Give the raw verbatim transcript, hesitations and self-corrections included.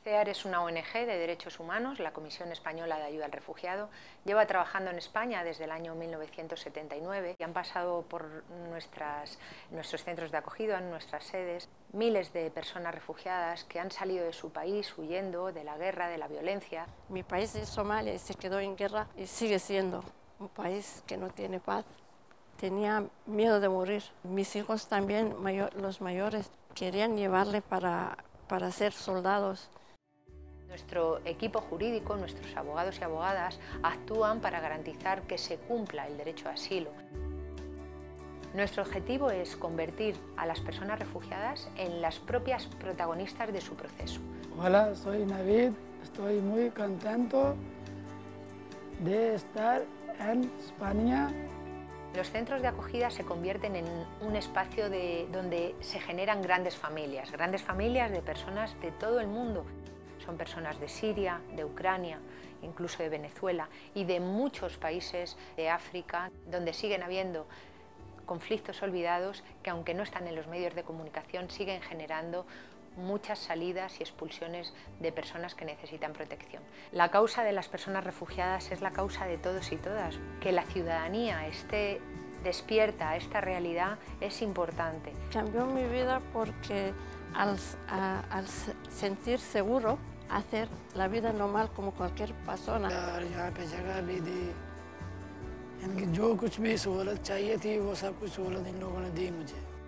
CEAR es una O N G de derechos humanos, la Comisión Española de Ayuda al Refugiado. Lleva trabajando en España desde el año mil novecientos setenta y nueve y han pasado por nuestras, nuestros centros de acogida, en nuestras sedes, miles de personas refugiadas que han salido de su país huyendo de la guerra, de la violencia. Mi país es Somalia y se quedó en guerra y sigue siendo un país que no tiene paz. Tenía miedo de morir. Mis hijos también, mayor, los mayores, querían llevarle para, para ser soldados. Nuestro equipo jurídico, nuestros abogados y abogadas, actúan para garantizar que se cumpla el derecho a asilo. Nuestro objetivo es convertir a las personas refugiadas en las propias protagonistas de su proceso. Hola, soy Navid. Estoy muy contento de estar en España. Los centros de acogida se convierten en un espacio de, donde se generan grandes familias, grandes familias de personas de todo el mundo. Son personas de Siria, de Ucrania, incluso de Venezuela y de muchos países de África, donde siguen habiendo conflictos olvidados que, aunque no están en los medios de comunicación, siguen generando muchas salidas y expulsiones de personas que necesitan protección. La causa de las personas refugiadas es la causa de todos y todas. Que la ciudadanía esté despierta a esta realidad es importante. Cambió mi vida porque al, a, al sentir seguro, hacer la vida normal como cualquier persona. यहाँ पे जगह भी दी, इनकी जो कुछ भी सहूलत चाहिए थी वो सब कुछ सहूलत इन लोगों ने दी मुझे।